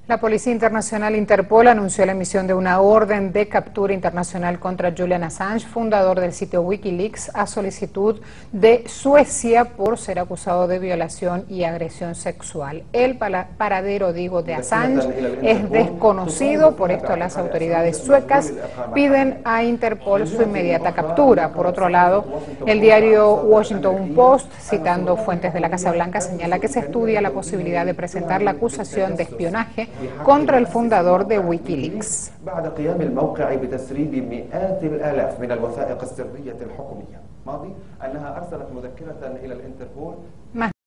La Policía Internacional Interpol anunció la emisión de una orden de captura internacional contra Julian Assange, fundador del sitio Wikileaks, a solicitud de Suecia por ser acusado de violación y agresión sexual. El paradero, de Assange es desconocido, por esto las autoridades suecas piden a Interpol su inmediata captura. Por otro lado, el diario Washington Post, citando fuentes de la Casa Blanca, señala que se estudia la posibilidad de presentar la acusación de espionaje contra el fundador de Wikileaks. بعد قيام الموقع بتسريب مئات الآلاف من الوثائق السرية الحكومية، ماضي أنها أرسلت مذكرة إلى الانتربول